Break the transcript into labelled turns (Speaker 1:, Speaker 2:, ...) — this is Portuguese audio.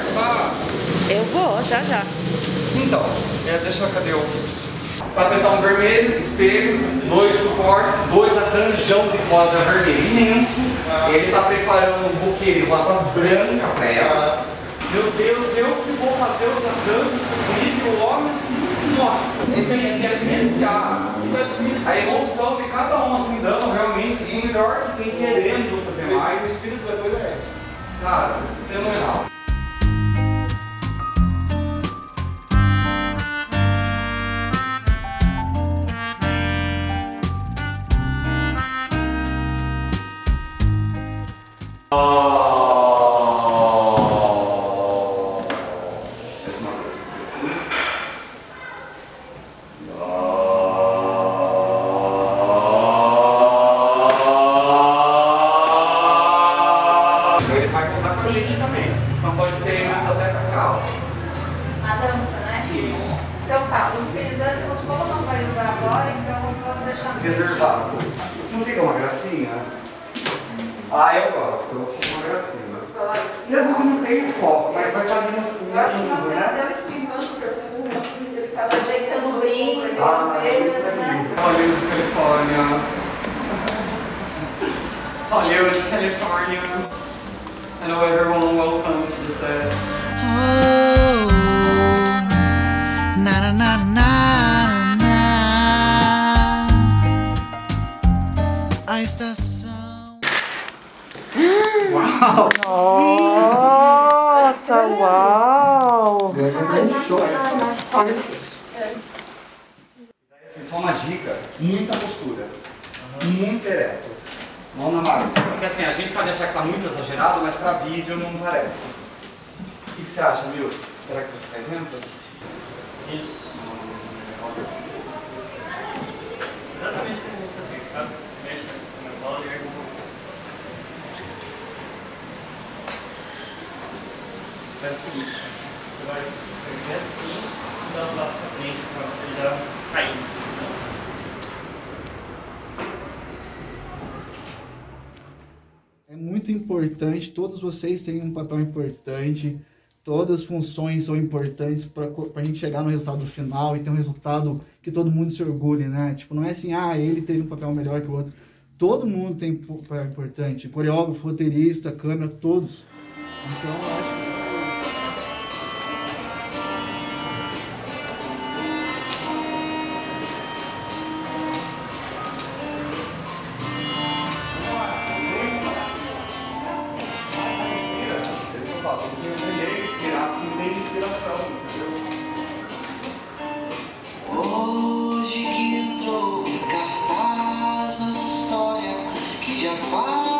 Speaker 1: participar?
Speaker 2: Eu vou, já já.
Speaker 1: Então, deixa eu... Cadê o...
Speaker 3: Tapetão vermelho, espelho, 2 suportes, 2 arranjão de rosa vermelha imenso. Ele tá preparando um buquê de rosa branca pra ela. Meu Deus, eu que vou fazer os arranjos comigo, o homem assim, nossa. Esse aí quer arrepiar. A emoção de cada um assim dando realmente o melhor que tem querendo fazer mais.
Speaker 1: O espírito da coisa é esse.
Speaker 3: Cara, fenomenal.
Speaker 1: Ele vai contar com a gente também.
Speaker 3: Então pode ter mais até cacau.
Speaker 4: A dança, né?
Speaker 3: Sim.
Speaker 4: Então tá, os frisantes, como não vai usar agora, então vamos deixar...
Speaker 3: Reservado. Não fica uma gracinha? Ah, eu gosto. Fica uma gracinha. Mesmo que não tenha foco, mas vai estar ali no fundo, né?
Speaker 4: Deu espirrando, porque eu fiz um negocinho que ele tava ajeitando o brinco,
Speaker 3: Ah, isso
Speaker 4: né?
Speaker 3: aí. Hollywood, Califórnia. Hollywood, California. Hello everyone, welcome to the set.
Speaker 5: Oh, na na na na na. A estação.
Speaker 3: Uau!
Speaker 2: Nossa, uau!
Speaker 3: Assim, só uma dica, muita postura, muito ereto, mão na mão. Porque assim, a gente pode achar que tá muito exagerado, mas pra vídeo não parece. O que você acha, Mil? Será que você faz dentro?
Speaker 6: Isso. Exatamente como você fez, sabe? Mexe na bola e ergue um pouco. Faz o seguinte, você vai fazer assim e dar um passo pra frente pra você já sair.
Speaker 7: É muito importante, todos vocês têm um papel importante, todas as funções são importantes para a gente chegar no resultado final e ter um resultado que todo mundo se orgulhe, né? Tipo, não é assim, ele teve um papel melhor que o outro. Todo mundo tem um papel importante, coreógrafo, roteirista, câmera, todos. Então, eu acho que...
Speaker 5: Hoje que entrou em cartaz nossa história que já faz